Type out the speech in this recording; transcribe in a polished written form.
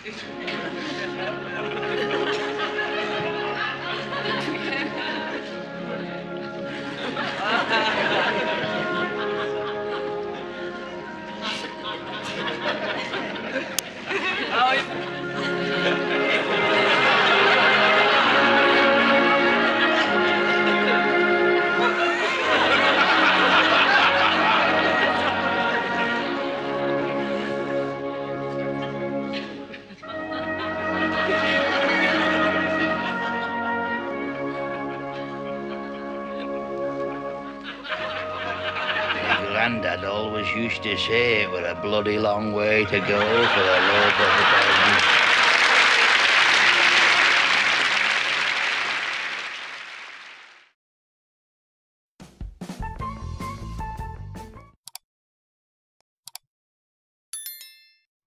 Grandad always used to say it was a bloody long way to go for a loaf of a